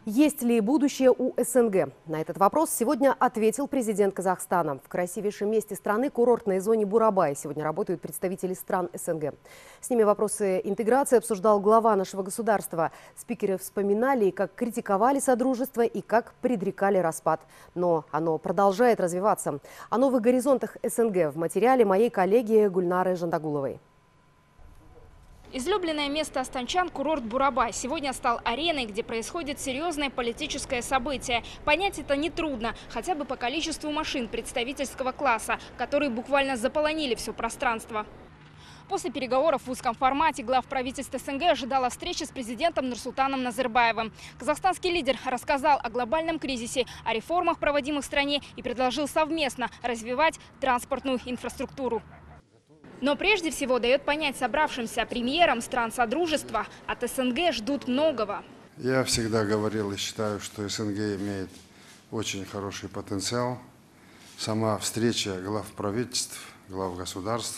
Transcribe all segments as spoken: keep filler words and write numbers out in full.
Есть ли будущее у СНГ? На этот вопрос сегодня ответил президент Казахстана. В красивейшем месте страны, курортной зоне Бурабай, сегодня работают представители стран СНГ. С ними вопросы интеграции обсуждал глава нашего государства. Спикеры вспоминали, как критиковали Содружество и как предрекали распад. Но оно продолжает развиваться. О новых горизонтах СНГ в материале моей коллеги Гульнары Жандагуловой. Излюбленное место астанчан – курорт Бурабай. Сегодня стал ареной, где происходит серьезное политическое событие. Понять это нетрудно, хотя бы по количеству машин представительского класса, которые буквально заполонили все пространство. После переговоров в узком формате глав правительств СНГ ожидала встреча с президентом Нурсултаном Назарбаевым. Казахстанский лидер рассказал о глобальном кризисе, о реформах, проводимых в стране, и предложил совместно развивать транспортную инфраструктуру. Но прежде всего дает понять собравшимся премьерам стран Содружества, от СНГ ждут многого. Я всегда говорил и считаю, что СНГ имеет очень хороший потенциал. Сама встреча глав правительств, глав государств,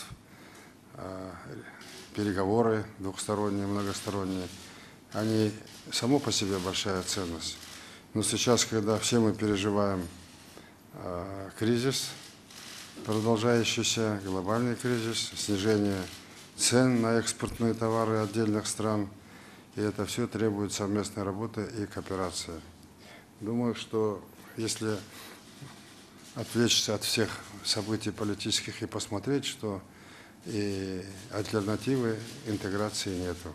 переговоры двухсторонние, многосторонние, они само по себе большая ценность. Но сейчас, когда все мы переживаем кризис, продолжающийся глобальный кризис, снижение цен на экспортные товары отдельных стран. И это все требует совместной работы и кооперации. Думаю, что если отвлечься от всех событий политических и посмотреть, что и альтернативы интеграции нету.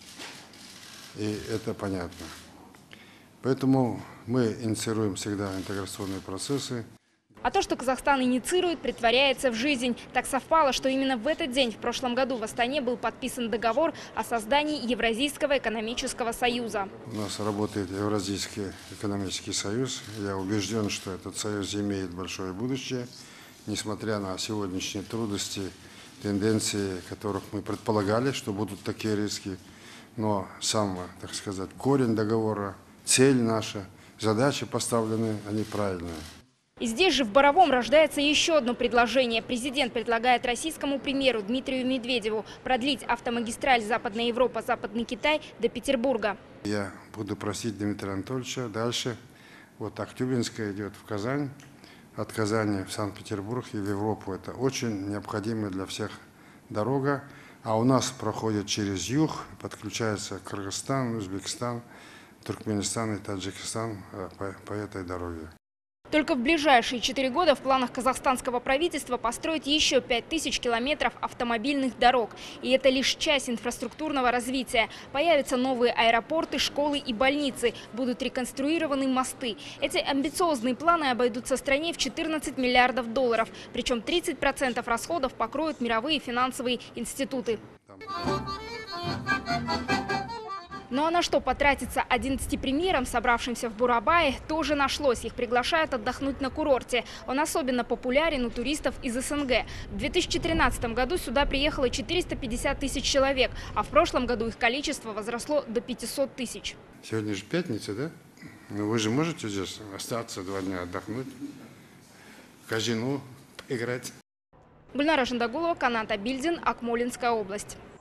И это понятно. Поэтому мы инициируем всегда интеграционные процессы. А то, что Казахстан инициирует, притворяется в жизнь. Так совпало, что именно в этот день в прошлом году в Астане был подписан договор о создании Евразийского экономического союза. У нас работает Евразийский экономический союз. Я убежден, что этот союз имеет большое будущее, несмотря на сегодняшние трудности, тенденции, которых мы предполагали, что будут такие риски. Но сам, так сказать, корень договора, цель наша, задачи поставлены, они правильные. И здесь же в Боровом рождается еще одно предложение. Президент предлагает российскому премьеру Дмитрию Медведеву продлить автомагистраль Западная Европа, Западный Китай до Петербурга. Я буду просить Дмитрия Анатольевича дальше. Вот Актюбинская идет в Казань, от Казани в Санкт-Петербург и в Европу. Это очень необходимая для всех дорога. А у нас проходит через юг, подключается Кыргызстан, Узбекистан, Туркменистан и Таджикистан по, по этой дороге. Только в ближайшие четыре года в планах казахстанского правительства построить еще пять тысяч километров автомобильных дорог. И это лишь часть инфраструктурного развития. Появятся новые аэропорты, школы и больницы. Будут реконструированы мосты. Эти амбициозные планы обойдутся стране в четырнадцать миллиардов долларов. Причем тридцать процентов расходов покроют мировые финансовые институты. Ну а на что потратиться одиннадцати премьерам, собравшимся в Бурабае, тоже нашлось. Их приглашают отдохнуть на курорте. Он особенно популярен у туристов из СНГ. В две тысячи тринадцатом году сюда приехало четыреста пятьдесят тысяч человек, а в прошлом году их количество возросло до пятисот тысяч. Сегодня же пятница, да? Ну вы же можете здесь остаться два дня, отдохнуть, в казино играть. Гульнара Жандагулова, Канат Абильдин, Акмолинская область.